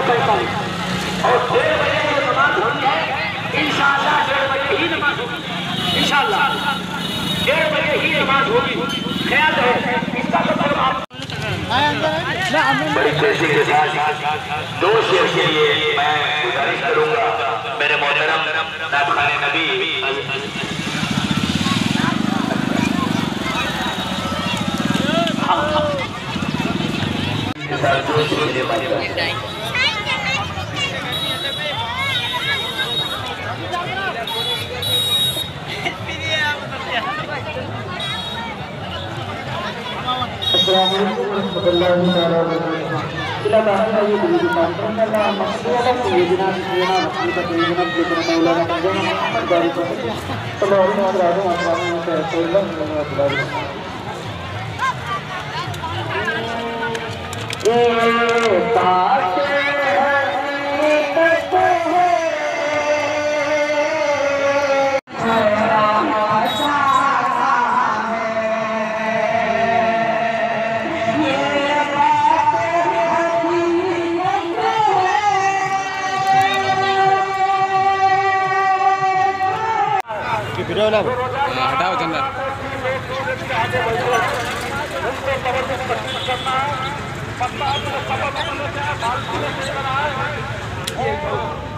1:45 और 1:30 बजे जो नमाज होनी है इंशाअल्लाह 1:30 बजे ही नमाज होगी। इंशाअल्लाह 1:30 बजे ही नमाज होगी। ख्याल है इसका मतलब आप बड़ी खुशी के साथ 2 शेर के लिए मैं गुजारिश करूंगा मेरे मोहतरम नायब खाने नबी हटाओ चंदा करना है